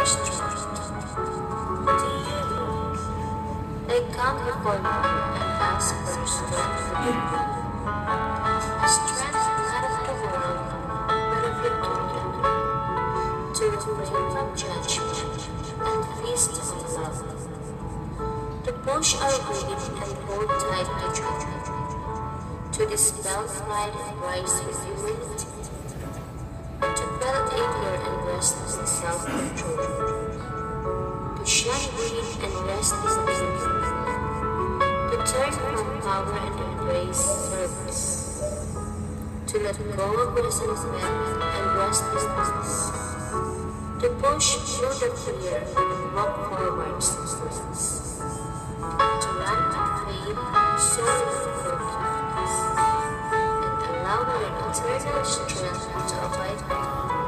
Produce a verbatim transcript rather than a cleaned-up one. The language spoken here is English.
strength. Dear Lord, I come before you and ask for your strength to be a strength not of the world, but of your kingdom, to refrain from judgment and feast on love, to push our way and hold tight to truth, to dispel pride and rise with humility, to quell anger and rest in self-control, to shun greed and rest in peace, to turn from power and embrace service, to let go of resentment and rest in peace, to push through the fear and walk forward success, to run in faith, soar in forgiveness, and allow your eternal strength to abide with you.